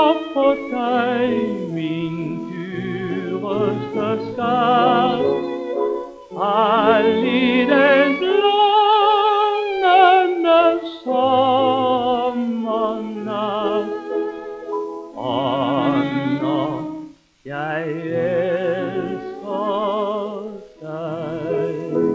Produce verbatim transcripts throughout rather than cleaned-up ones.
på dig, min dyreste skat. Al i den blandende sommernat. Anna, jeg elsker dig.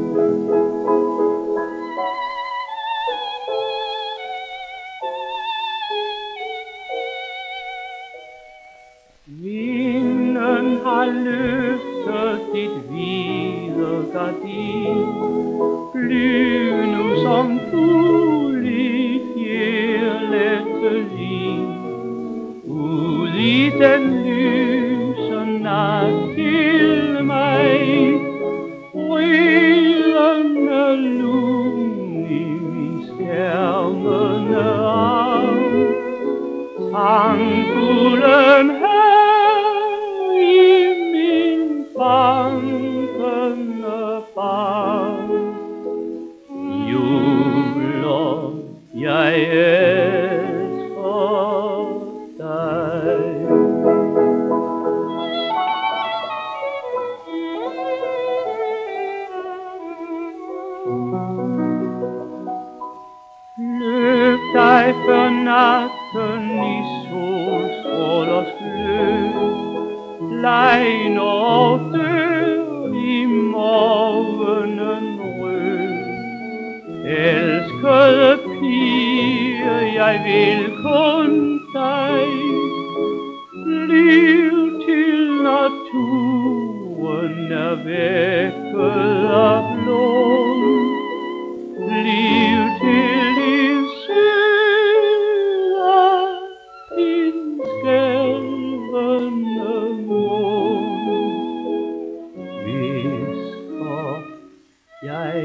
Vinden har løftet dit hvide gardin. Flyv nu som fugl i fjellet lin. Ud i den lyse nat til mig. Rydende lun i min skærmende arm. Tangfulden her i min bankende barm. Jubler, jeg elsker dig. Løb dig for natten i solstrålers glød. Legn og dør i morgenen rød. Elskede pige, jeg vil kun dig. Bliv til naturen er vækket af blom. Bliv til din syde, din skælvende mund. Hvisker, jeg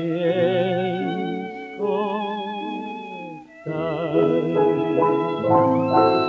elsker dig.